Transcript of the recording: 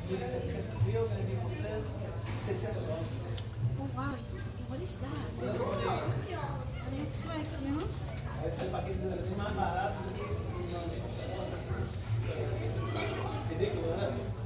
Oh wow, what is that? It looks like, you know? Es el paquete de los más baratos. Ridículo, ¿verdad?